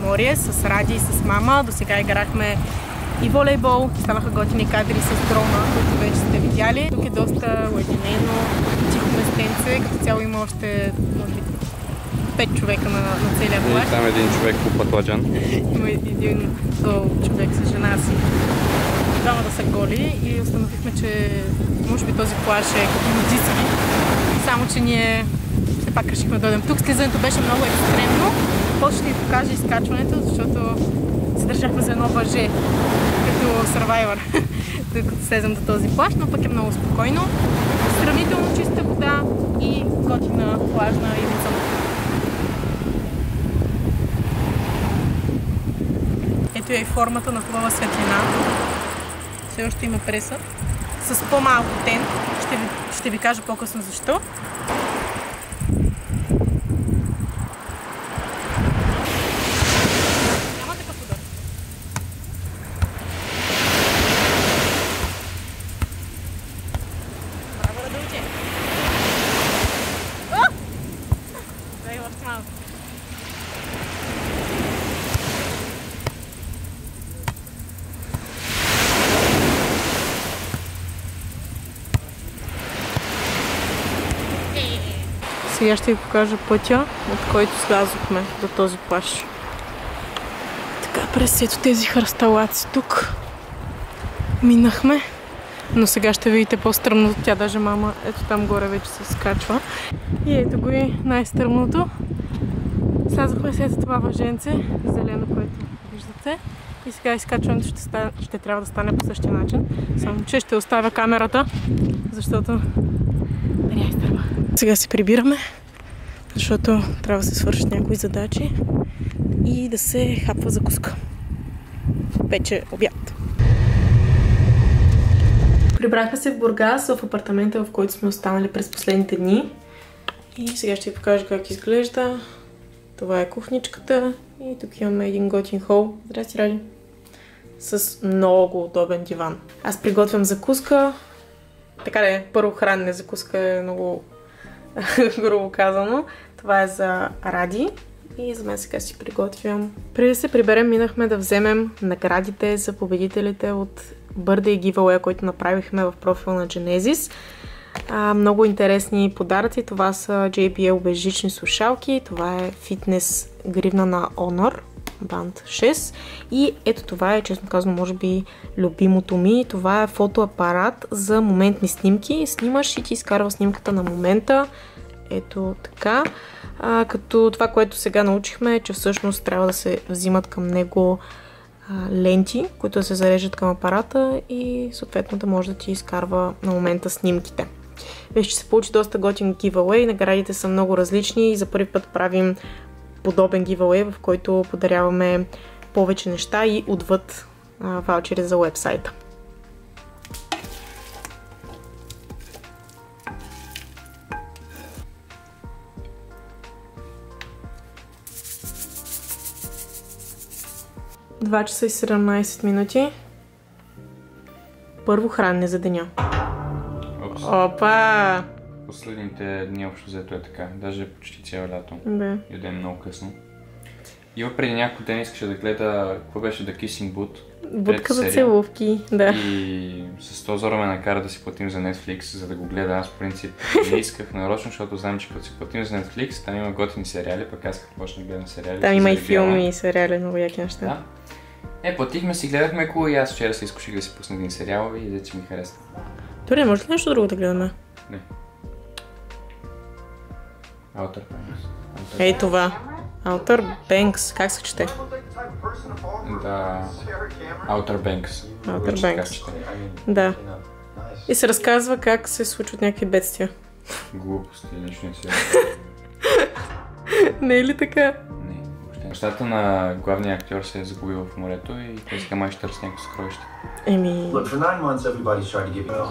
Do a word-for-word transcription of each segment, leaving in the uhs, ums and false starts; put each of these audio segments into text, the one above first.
Приморие с Ради и с мама. До сега играхме и волейбол. Станаха готини кадри с дрона, които вече сте видяли. Тук е доста уединено, тихо местенце. Като цяло има още, може би, пет човека на, на целия плаж. И там един човек по пътладжан. Има един човек с жена си. Двамата са голи и установихме, че може би този плаж е като нудистки. Само, че ние все пак решихме да дойдем тук. Слизането беше много екстремно. После ще ви покажа изкачването, защото се държахме за едно въже, като Survivor, докато слезем до този плаж, но пък е много спокойно. Сравнително чиста вода и готина плажна ивица. Ето е и формата на хубава светлина. Все още има преса. С по-малко тен. Ще ви, ще ви кажа по-късно защо. Няма такъв удар. Браво, Радулче! Дай още малко. Сега ще ви покажа пътя, от който слязохме до този плаж. Така, през ето тези хръсталаци тук минахме. Но сега ще видите по-стръмното. Тя даже мама, ето там горе вече се скачва. И ето го и най-стръмното. Слязохме след това въженце, зелено, което виждате. И сега изкачването ще, стане, ще трябва да стане по същия начин. Само че ще оставя камерата, защото ря изтърва. Сега се прибираме, защото трябва да се свършат някои задачи и да се хапва закуска. Вече обяд. Прибрахме се в Бургас, в апартамента, в който сме останали през последните дни. И сега ще ви покажа как изглежда. Това е кухничката и тук имаме един готин хол. Здрасти, Ради! С много удобен диван. Аз приготвям закуска. Така да е, първо хранене, закуска е много грубо казано. Това е за Ради и за мен сега си приготвям. Преди да се приберем, минахме да вземем наградите за победителите от Birthday Giveaway, който направихме в профила на Genesis. А, много интересни подаръци. Това са джей би ел безжични слушалки. Това е фитнес гривна на Honor Band шест. И ето това е, честно казано, може би любимото ми. Това е фотоапарат за моментни снимки. Снимаш и ти изкарва снимката на момента. Ето така. А, като това, което сега научихме, е, че всъщност трябва да се взимат към него а, ленти, които да се зареждат към апарата и съответно да може да ти изкарва на момента снимките. Вече се получи доста готин giveaway. Наградите са много различни и за първи път правим подобен giveaway, в който подаряваме повече неща и отвъд а, ваучери за уебсайта. два часа и седемнайсет минути. Първо хранене за деня. Опс. Опа! Последните дни общо взето е така. Даже почти цяло лято. Да. Ядем много късно. Ива преди няколко ден искаше да гледа какво беше The Kissing Booth. Будка за целувки, да. И с сто зора ме накара да си платим за Netflix, за да го гледа. Аз в принцип не исках нарочно, защото знам, че като си платим за Netflix, там има готини сериали, пък аз като почна да гледам сериали. Там има и филми и сериали, много яки неща. Да. Е, платихме си, гледахме хубаво и аз вчера се изкуших да си пусна един сериал и вече ми харесва. Добре, може ли нещо друго да гледаме? Не. Outer Banks. Ей това. Outer Banks. Как се чете? Да. Outer Banks. Outer Banks. Да. И се разказва как се случват някакви бедствия. Глупости, нищо не си. Не е ли така? Не, въобще. Нещата на главния актьор се е загубил в морето и той сега май ще търси някакво съкровище. Еми... Look, for nine months everybody's tried to give you...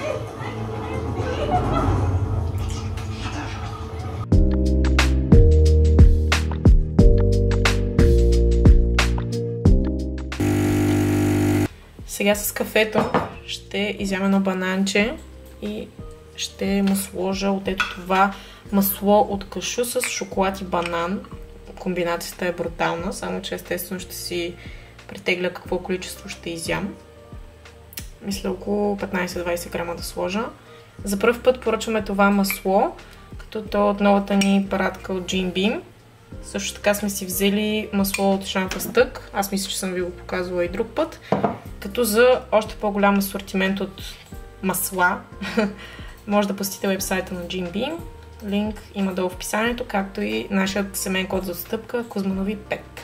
Сега с кафето ще изям едно бананче и ще му сложа от ето това масло от кашу с шоколад и банан. комбинацията е брутална, само че естествено ще си претегля какво количество ще изям. Мисля около петнайсет-двайсет грама да сложа. За първ път поръчваме това масло, като то от новата ни паратка от Jim Beam. Също така сме си взели масло от шамфастък. Аз мисля, че съм ви го показвала и друг път. Като за още по-голям асортимент от масла може да посетите вебсайта на Jim Beam. Линк има долу в описанието, както и нашият семейен код за отстъпка Кузманови пет.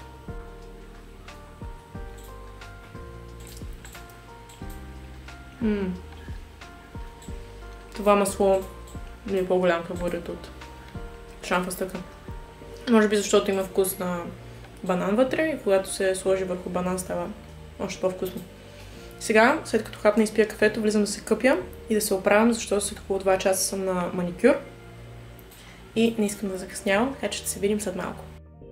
М-м. Това масло ми е по-голям фаворит от шамфастъка. Може би защото има вкус на банан вътре и когато се сложи върху банан става още по-вкусно. Сега, след като хапна и изпия кафето, влизам да се къпя и да се оправям, защото след около два часа съм на маникюр. И не искам да закъснявам, така че ще се видим след малко.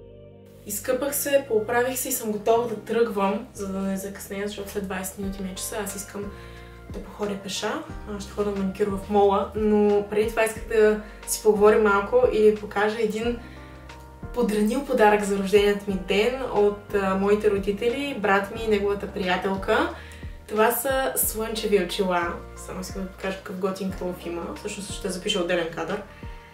Изкъпах се, пооправих се и съм готова да тръгвам, за да не закъснея, защото след двайсет минути ми е часа. Аз искам да походя пеша, ще ходя на маникюр в мола, но преди това исках да си поговорим малко и да покажа един подранил подарък за рожденият ми ден от а, моите родители, брат ми и неговата приятелка. Това са слънчеви очила. Само искам да покажа какъв готин кълъв има. Всъщност ще запиша отделен кадър.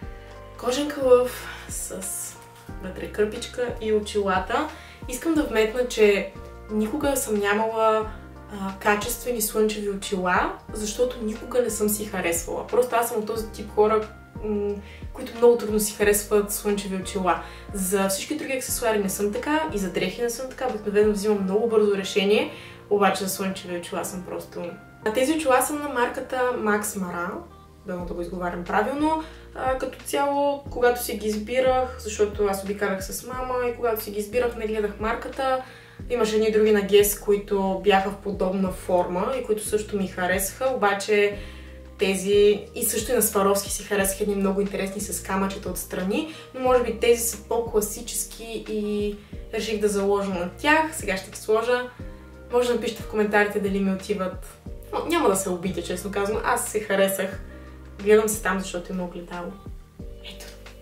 Кожен кълъв с вътре кърпичка и очилата. Искам да вметна, че никога съм нямала а, качествени слънчеви очила, защото никога не съм си харесвала. Просто аз съм от този тип хора, които много трудно си харесват слънчеви очила. За всички други аксесуари не съм така и за дрехи не съм така. Обикновено взимам много бързо решение, обаче за слънчеви очила съм просто... Тези очила са на марката Max Mara, дано да го изговарям правилно. А, като цяло, когато си ги избирах, защото аз обикалях с мама и когато си ги избирах, не гледах марката. Имаше едни други на Guess, които бяха в подобна форма и които също ми харесаха, обаче тези и също и на Сваровски си харесаха едни много интересни с камъчета отстрани, но може би тези са по-класически и реших да заложа на тях. Сега ще ги сложа. Може да напишете в коментарите дали ми отиват. Но, няма да се обидя, честно казвам. Аз се харесах. Гледам се там, защото има огледало. Ето.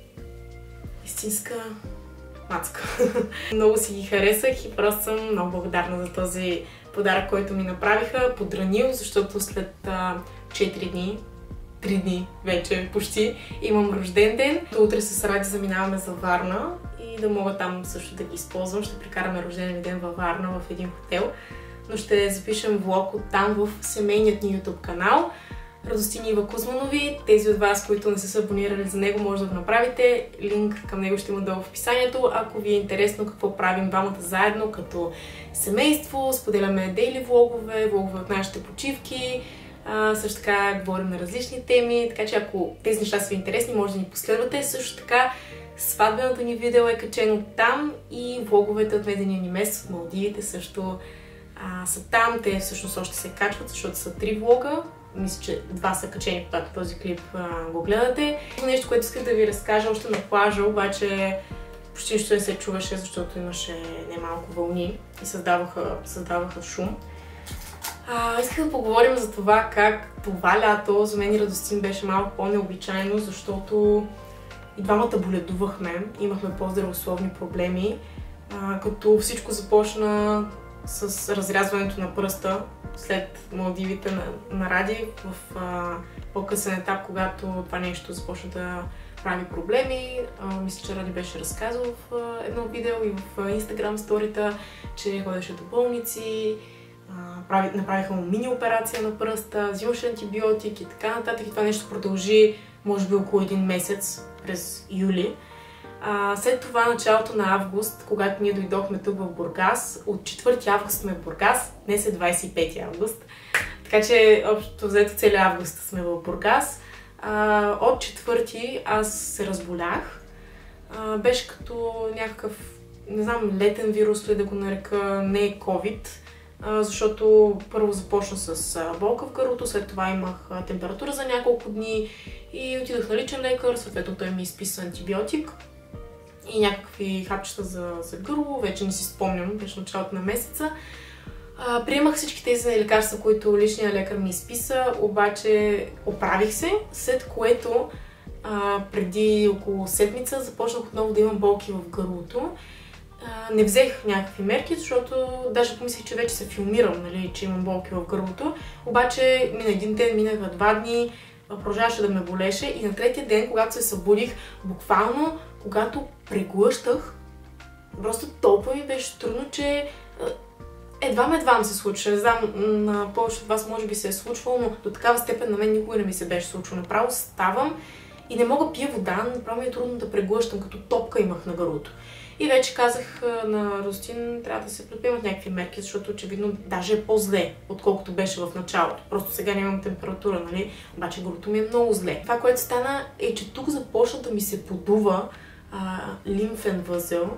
Истинска мацка. Много си ги харесах и просто съм много благодарна за този подарък, който ми направиха. Подранил, защото след а, четири дни, три дни вече почти, имам рожден ден. Утре с Ради заминаваме за Варна и да мога там също да ги използвам. Ще прекараме рожден ден във Варна в един хотел. Но ще запишем влог оттам в семейният ни YouTube канал. Радостин Ива Кузманови. Тези от вас, които не са се абонирали за него, може да го направите. Линк към него ще има долу в описанието. Ако ви е интересно какво правим двамата заедно като семейство, споделяме дейли влогове, влогове от нашите почивки. А, също така говорим на различни теми, така че ако тези неща са ви интересни, може да ни последвате. Също така сватбеното ни видео е качено там и влоговете от медения ни месец от Малдивите също а, са там. Те всъщност още се качват, защото са три влога. Мисля, че два са качени, когато този клип а, го гледате. Нещо, което исках да ви разкажа още на плажа, обаче почти нищо не се чуваше, защото имаше немалко вълни и създаваха, създаваха шум. А, исках да поговорим за това как това лято за мен и Радостин беше малко по-необичайно, защото и двамата боледувахме, имахме по-здравословни проблеми, а, като всичко започна с разрязването на пръста след Малдивите на, на Ради в по-късен етап, когато това нещо започна да прави проблеми. А, мисля, че Ради беше разказал в а, едно видео и в Инстаграм сторита, че ходеше до болници, а, прави, направиха му мини операция на пръста, взимаше антибиотик и така нататък. И това нещо продължи може би около един месец през юли. А, след това, началото на август, когато ние дойдохме тук в Бургас, от четвърти август сме в Бургас, днес е двайсет и пети август, така че общо взето целия август сме в Бургас. А, от четвърти аз се разболях. А, беше като някакъв, не знам, летен вирус ли да го нарека, не е COVID, а, защото първо започна с а, болка в гърлото, след това имах а, температура за няколко дни и отидох на личен лекар, съответно той ми изписа антибиотик и някакви хапчета за, за гърло, вече не си спомням, беше началото на месеца. А, приемах всички тези лекарства, които личният лекар ми изписа, обаче оправих се, след което а, преди около седмица започнах отново да имам болки в гърлото. А, не взех някакви мерки, защото даже помислих, че вече се филмирам, нали, че имам болки в гърлото. Обаче мина един ден, минаха два дни, продължаваше да ме болеше и на третия ден, когато се събудих, буквално, когато преглъщах, просто толкова ми беше трудно, че едвам-едвам се случва. Не знам, на повечето от вас може би се е случвало, но до такава степен на мен никога не ми се беше случвало. Направо ставам и не мога пия вода, направо ми е трудно да преглъщам, като топка имах на гърлото. И вече казах на Рустин, трябва да се предприемат някакви мерки, защото очевидно даже е по-зле, отколкото беше в началото. Просто сега нямам температура, нали? Обаче гърлото ми е много зле. Това, което стана, е, че тук започна да ми се подува а, лимфен възел.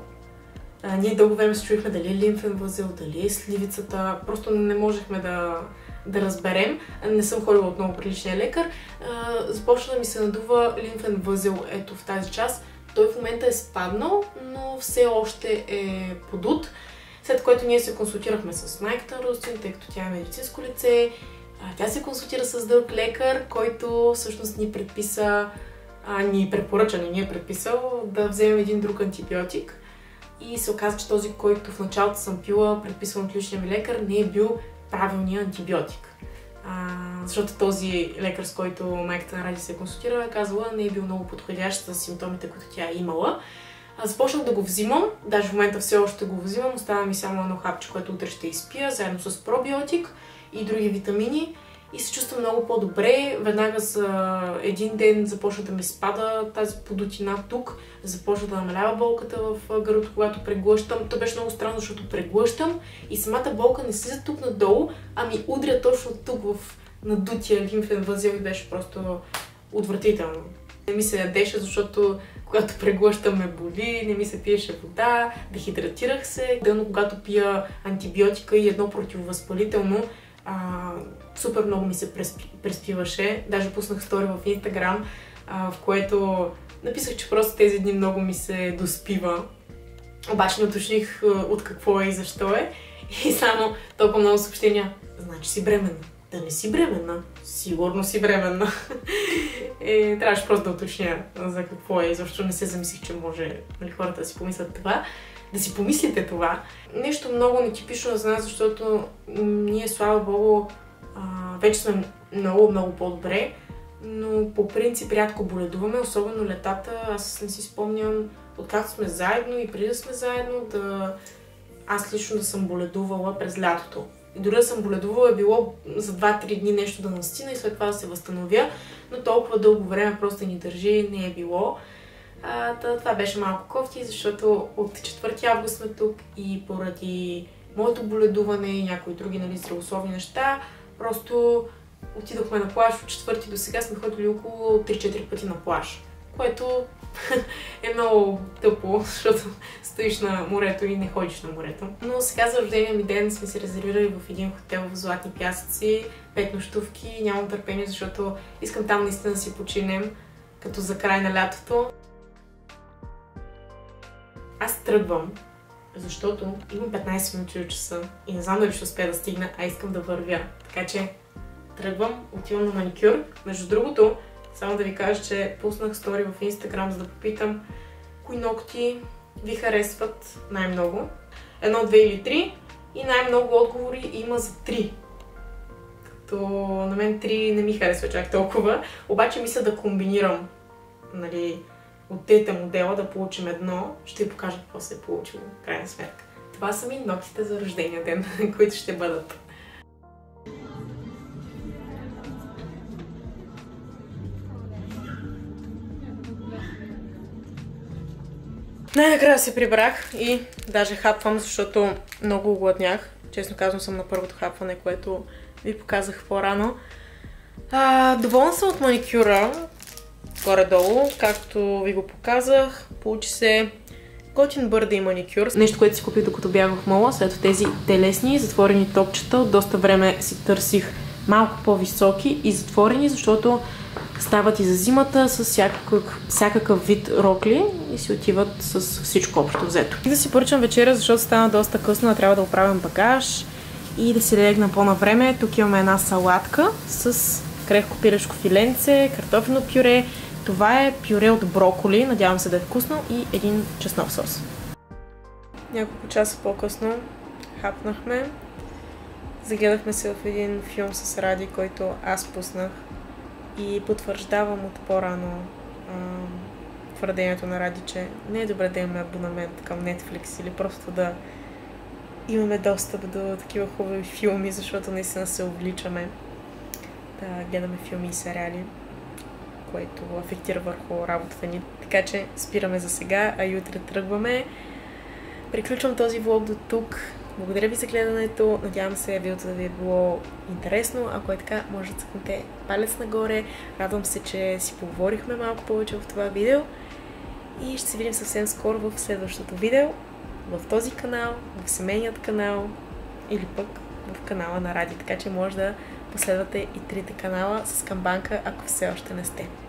А, ние дълго време се чуихме дали е лимфен възел, дали е сливицата. Просто не можехме да, да разберем. Не съм ходила отново при личния лекар. А, започна да ми се надува лимфен възел ето в тази част. Той в момента е спаднал, но все още е подут. След което ние се консултирахме с майката на Рустин, тъй като тя е медицинско лице. Тя се консултира с друг лекар, който всъщност ни предписа, а, ни препоръча, не ни е предписал да вземем един друг антибиотик. И се оказа, че този, който в началото съм пила, предписан от личния ми лекар, не е бил правилният антибиотик. А, защото този лекар, с който майката на Ради се консултира, е казала, не е бил много подходящ за симптомите, които тя е имала. А, започнах да го взимам, даже в момента все още го взимам, остава ми само едно хапче, което утре ще изпия, заедно с пробиотик и други витамини. И се чувствам много по-добре. Веднага за един ден започна да ми спада тази подутина тук, започна да намалява болката в гърлото, когато преглъщам. То беше много странно, защото преглъщам и самата болка не слиза тук надолу, а ми удря точно тук в надутия лимфен възел и беше просто отвратително. Не ми се ядеше, защото когато преглъщам ме боли, не ми се пиеше вода, дехидратирах се. Дълно, когато пия антибиотика и едно противовъзпалително, а, супер много ми се преспи, преспиваше. Даже пуснах стори в Инстаграм, а, в което написах, че просто тези дни много ми се доспива. Обаче не уточних от какво е и защо е. И само толкова много съобщения. Значи си бременна. Да не си бременна. Сигурно си бременна. И трябваше просто да уточня за какво е и защо не се замислих, че може, нали, хората да си помислят това. Да си помислите това. Нещо много нетипично за нас, защото ние, слава богу, вече сме много, много по-добре, но по принцип рядко боледуваме, особено летата. Аз не си спомням, откакто сме заедно и преди да сме заедно, да... аз лично да съм боледувала през лятото. И дори да съм боледувала, е било за два-три дни нещо да настина и след това да се възстановя, но толкова дълго време просто ни държи, не е било. А, това беше малко кофти, защото от четвърти август сме тук и поради моето боледуване и някои други, нали, здравословни неща, просто отидохме на плаж. От четвърти до сега сме ходили около три-четири пъти на плаж, което е много тъпо, защото стоиш на морето и не ходиш на морето. Но сега за рождения ми ден сме се резервирали в един хотел в Златни пясъци, пет нощувки, нямам търпение, защото искам там наистина да си починем, като за край на лятото. Аз тръгвам, защото имам петнайсет минути от часа и не знам дали ще успея да стигна, а искам да вървя. Така че тръгвам, отивам на маникюр. Между другото, само да ви кажа, че пуснах стори в Инстаграм, за да попитам кои ногти ви харесват най-много. Едно, две или три. И най-много отговори има за три. Като на мен три не ми харесва чак толкова. Обаче мисля да комбинирам, нали, от трите модела, да получим едно. Ще ви покажа какво се е получило, в крайна сметка. Това са ми ногтите за рождения ден, които ще бъдат. Най-накрая се прибрах и даже хапвам, защото много огладнях. Честно казвам, съм на първото хапване, което ви показах по-рано. Доволна съм от маникюра, горе-долу, както ви го показах. Получи се готин бърдей маникюр. Нещо, което си купих докато бях в мола, след тези телесни затворени топчета. От доста време си търсих малко по-високи и затворени, защото стават и за зимата с всякакъв, всякакъв вид рокли и си отиват с всичко общо взето. И да си поръчам вечеря, защото стана доста късно, трябва да оправям багаж и да си легна по-навреме. Тук имаме една салатка с крехко пилешко филенце, картофено пюре. Това е пюре от броколи, надявам се да е вкусно, и един чеснок сос. Няколко часа по-късно хапнахме. Загледахме се в един филм с Ради, който аз пуснах, и потвърждавам от по-рано твърдението на Ради, че не е добре да имаме абонамент към Netflix или просто да имаме достъп до такива хубави филми, защото наистина се увличаме да гледаме филми и сериали, което афектира върху работата ни. Така че спираме за сега, а утре тръгваме. Приключвам този влог до тук. Благодаря ви за гледането. Надявам се видеото да ви е било интересно. Ако е така, може да цъкнете палец нагоре. Радвам се, че си поговорихме малко повече в това видео. И ще се видим съвсем скоро в следващото видео. В този канал, в семейният канал или пък в канала на Ради. Така че може да последвате и трите канала с камбанка, ако все още не сте.